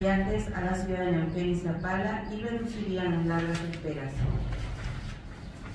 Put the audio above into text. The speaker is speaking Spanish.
viajes a la ciudad de Neuquén y Zapala y reducirían las largas esperas.